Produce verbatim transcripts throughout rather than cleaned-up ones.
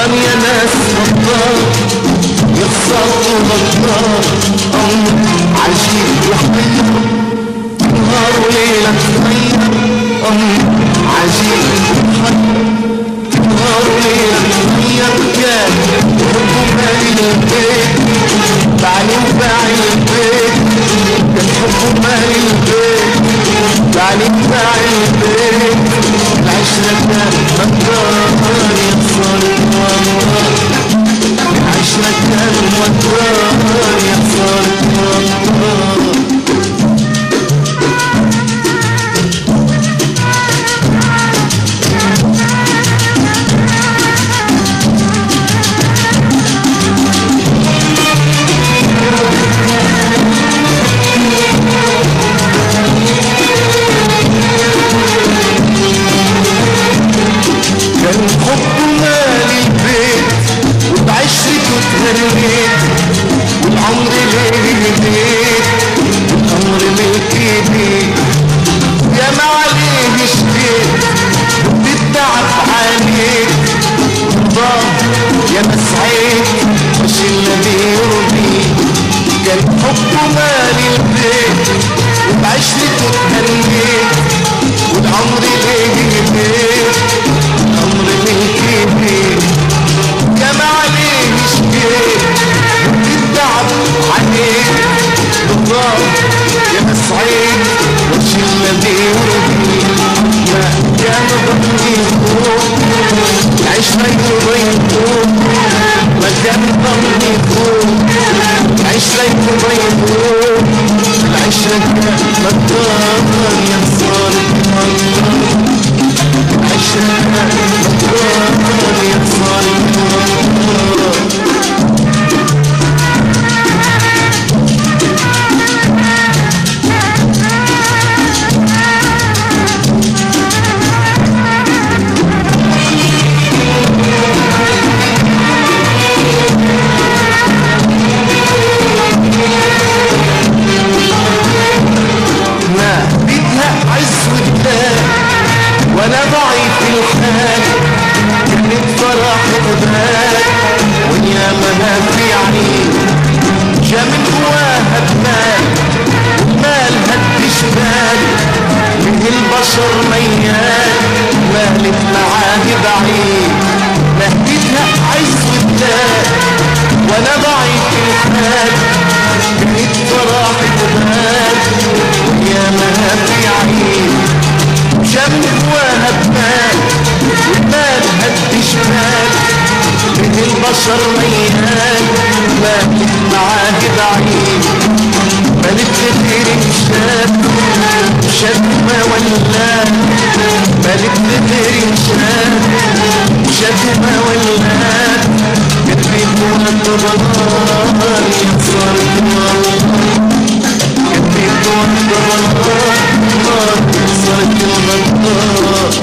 غدار يا ناس غدار، يخسر وغدار، أمر عجيب وحير، نهار وليلة تغير، أمر عجيب وحير، نهار وليلة تغير. كان حبه مالي البيت، بعلي وباعي البيت، كان حبه مالي البيت، بعلي وباعي البيت. العشرة كانت غدار يا خسارة والله، العشرة كانت غدار يا خسارة والله. كان حبه مالي البيت، وبعشرته اتهنيت، والعمر ليه هديت، والأمر ملكي بيت. يا ما عليه اشتيت، وبالتعب عانيت، ضاع يا ما سعيت، مش الذي يرضيك. كان حبه مالي البيت، وبعشرته اتهنيت، والعمر ليه هديت، الأمر ملكي بيت. يا ما عليه اشتيت، وبالتعب عانيت، بالضبط يا ما سعيد، وش الذي يرضيك. ما يا ما ضمني فوق، العشرة يضيفوك، ما كان ضمني فوق، العشرة يضيفوك. العشرة كانت غدار يا خسارة والله، العشرة كانت غدار يا خسارة والله. وانا ضعيف الحال، كانت فرحة بال، ويا ما في عين جا من جواها بمال، والمال هد جبال، من البشر ميال، مالك معاه بعيد. مهدتها عز ودال، وانا ضعيف الحال، كانت فرحة بال، ويا ما في عين جا من جواها بمال، والمال هد جبال، من البشر ميال، مالك معاه بعيد. مالك كتير انشاب، شاب ما ولاه، مالك كتير انشاب، شاب ما ولاه. كتبت والضبطان يا خسارة والله، كتبت والضبطان يا خسارة والله.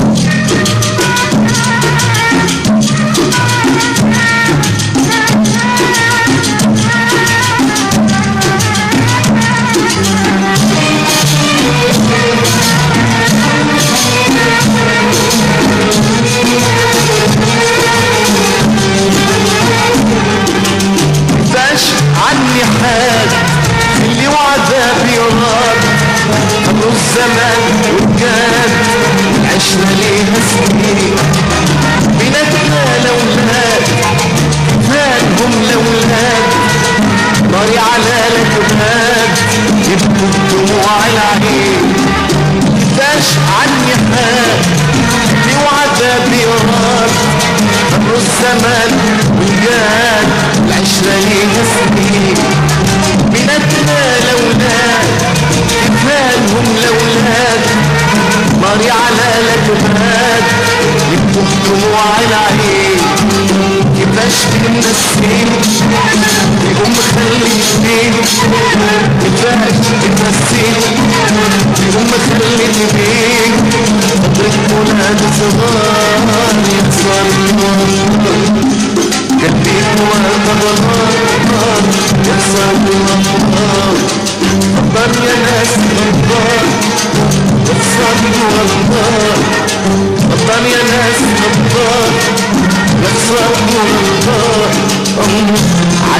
مفاش عني حال، اللي وعذابي يراد، أمر الزمان وكان العشرة ليها سنين. بيناتنا الأولاد كفالهم الأولاد، ناري على الأكباد يبكوا بدموع العين. مفاش عني حال، اللي وعذابي يراد، أمر الزمان وكان العشرة ليها سنين. بيناتنا الأولاد كفالهم الأولاد، ناري على الأكباد يبكوا بدموع العين. كيفاش بنسين يقوم مخلي البين، كيفاش بنسين يقوم مخلي البين. قدرة ولاد صغار يا خسارة والله، قلبي والغدار يا خسارة والله. غدار يا ناس غدار، يا خسارة والله. غدار يا ناس غدار، يا خسارة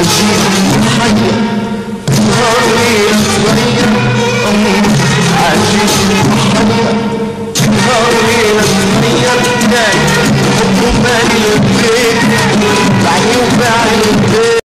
عجيب محير نهار ليلة تغير عجيب محير نهار ليلة تغير نايم حبه مالي البيت بعيني وبعين البيت